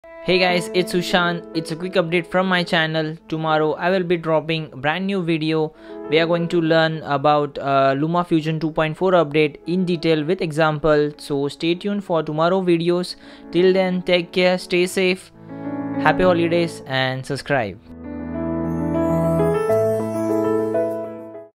Hey guys, it's Ushan. It's a quick update from my channel. Tomorrow I will be dropping a brand new video. We are going to learn about Lumafusion 2.4 update in detail with example. So stay tuned for tomorrow videos. Till then, take care, stay safe, happy holidays and subscribe.